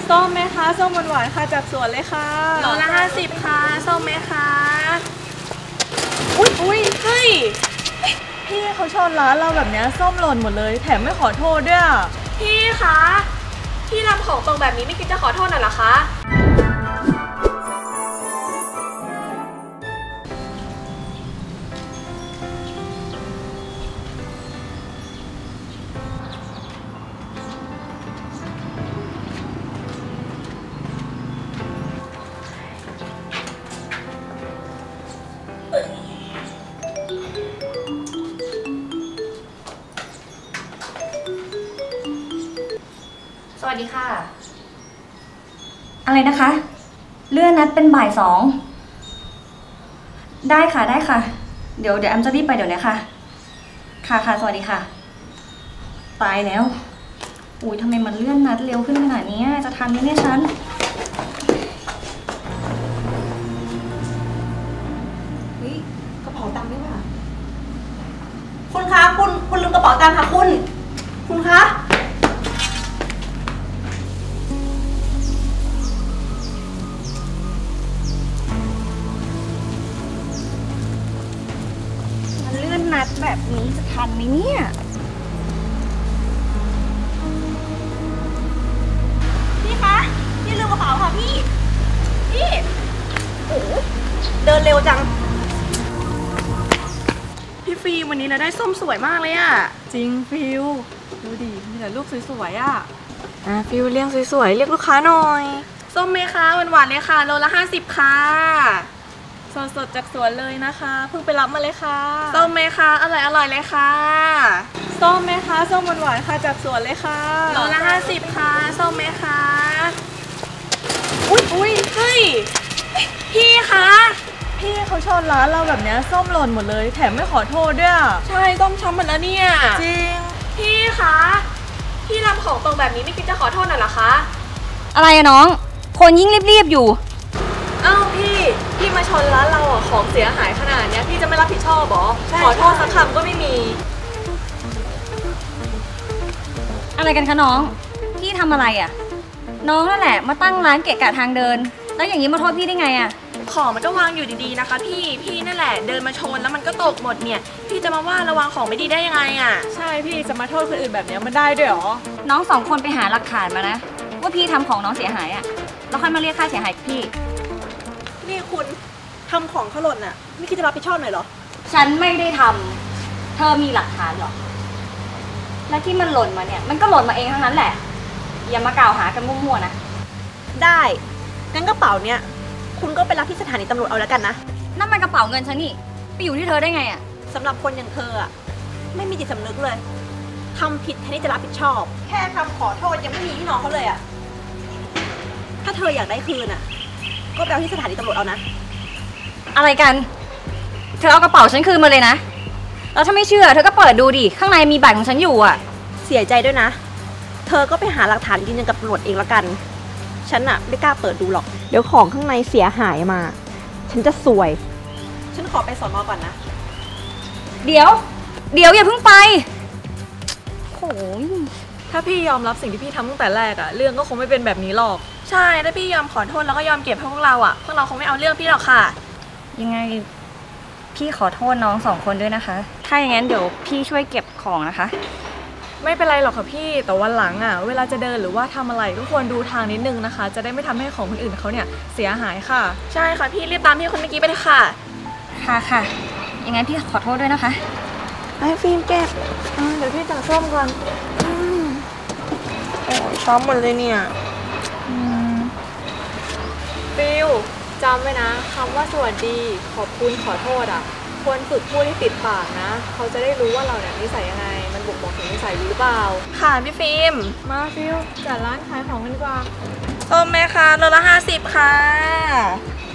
ส้มไหมคะส้มหวานๆค่ะจากสวนเลยค่ะโลละ50ค่ะส้มไหมคะอุ้ยเฮ้ยพี่เขาชนร้านเราแบบนี้ส้มหล่นหมดเลยแถมไม่ขอโทษด้วยพี่คะพี่ทำของตรงแบบนี้ไม่คิดจะขอโทษหน่อยเหรอคะสวัสดีค่ะอะไรนะคะเลื่อนนัดเป็นบ่าย2ได้ค่ะได้ค่ะเดี๋ยวแอมจะรีบไปเดี๋ยวนี้ค่ะค่ะสวัสดีค่ะตายแล้วอุ้ยทำไมมันเลื่อนนัดเร็วขึ้นขนาดนี้จะทันไหมเนี่ยฉันเฮ้ยกระเป๋าตังค์ด้วยว่ะคุณคะคุณลืมกระเป๋าตังค์ค่ะคุณคะนัดแบบนี้จะทันไหมเนี่ยพี่คะพี่ลืมกระเป๋าค่ะพี่โอ้เดินเร็วจังพี่ฟิล์มวันนี้เราได้ส้มสวยมากเลยอะจริงฟิลดูดิมีแต่ลูกสวยๆฟิลเลี้ยงสวยๆเรียกลูกค้าหน่อยส้มไหมคะหวานๆเลยค่ะโลละ50ค่ะสดๆจากสวนเลยนะคะเพิ่งไปรับมาเลยค่ะส้มไหมคะอร่อยเลยค่ะส้มไหมคะส้มหวานๆค่ะจากสวนเลยค่ะโลละ50ค่ะส้มไหมคะอุ้ยเฮ้ยพี่คะพี่เขาชนร้านเราแบบนี้ส้มหล่นหมดเลยแถมไม่ขอโทษด้วยใช่ส้มช้ำหมดแล้วเนี่ยจริงพี่คะพี่ทำของตรงแบบนี้ไม่คิดจะขอโทษหน่อยเหรอคะอะไรอะน้องคนยิ่งรีบๆอยู่อ้าวพี่มาชนร้านเราอ่ะของเสียหายขนาดนี้พี่จะไม่รับผิดชอบหรอขอโทษสักคำก็ไม่มีอะไรกันคะน้องพี่ทำอะไรอ่ะน้องนั่นแหละมาตั้งร้านเกะกะทางเดินแล้วอย่างนี้มาโทษพี่ได้ไงอ่ะของมันก็วางอยู่ดีๆนะคะพี่นั่นแหละเดินมาชนแล้วมันก็ตกหมดเนี่ยพี่จะมาว่าระวังของไม่ดีได้ยังไงอ่ะใช่พี่จะมาโทษคนอื่นแบบนี้มันได้ด้วยหรอน้อง2คนไปหาหลักฐานมานะว่าพี่ทำของน้องเสียหายอ่ะแล้วค่อยมาเรียกค่าเสียหายพี่นี่คุณทำของเขาหล่นอ่ะไม่คิดจะรับผิดชอบหน่อยเหรอฉันไม่ได้ทำเธอมีหลักฐานหรอและที่มันหล่นมาเนี่ยมันก็หล่นมาเองทั้งนั้นแหละอย่ามากล่าวหากันมั่วๆนะได้งั้นกระเป๋าเนี่ยคุณก็ไปรับที่สถานีตำรวจเอาแล้วกันนะนั่นมันกระเป๋าเงินฉันนี่ไปอยู่ที่เธอได้ไงอ่ะสำหรับคนอย่างเธออ่ะไม่มีจิตสำนึกเลยทำผิดแทนที่จะรับผิดชอบแค่คำขอโทษยังไม่มีที่น้องเขาเลยอ่ะถ้าเธออยากได้คืนอ่ะก็ไปเอาที่สถานีตำรวจเอานะอะไรกันเธอเอากระเป๋าฉันคืนมาเลยนะแล้วถ้าไม่เชื่อเธอก็เปิดดูดิข้างในมีบัตรของฉันอยู่อ่ะเสียใจด้วยนะเธอก็ไปหาหลักฐานยืนยันกับตำรวจเองแล้วกันฉันอะไม่กล้าเปิดดูหรอกเดี๋ยวของข้างในเสียหายมาฉันจะซวยฉันขอไปสอนอก่อนนะเดี๋ยวอย่าเพิ่งไปโอ้ยถ้าพี่ยอมรับสิ่งที่พี่ทำตั้งแต่แรกอะเรื่องก็คงไม่เป็นแบบนี้หรอกใช่ถ้าพี่ยอมขอโทษแล้วก็ยอมเก็บให้พวกเราอะพวกเราคงไม่เอาเรื่องพี่หรอกค่ะยังไงพี่ขอโทษน้อง2คนด้วยนะคะถ้าอย่างนั้นเดี๋ยวพี่ช่วยเก็บของนะคะไม่เป็นไรหรอกค่ะพี่แต่วันหลังอ่ะเวลาจะเดินหรือว่าทำอะไรก็ควรดูทางนิดนึงนะคะจะได้ไม่ทำให้ของคนอื่นเขาเนี่ยเสียหายค่ะใช่ค่ะพี่รีบตามพี่คนเมื่อกี้ไปเลยค่ะค่ะอย่างนั้นพี่ขอโทษด้วยนะคะไอ้ฟิล์มเก็บเดี๋ยวพี่จัดส้มก่อนโอ้ช้อมหมดเลยเนี่ยฟิลจำไว้นะคำว่าสวัสดีขอบคุณขอโทษอ่ะควรฝึกพูดให้ติดปากนะเขาจะได้รู้ว่าเราเนี่ยนิสัยยังไงมันบ่งบอกถึงนิสัยหรือเปล่าค่ะพี่ฟิล์มมาฟิลจัดร้านขายของกันดีกว่าส้มไหมคะโลละ50ค่ะ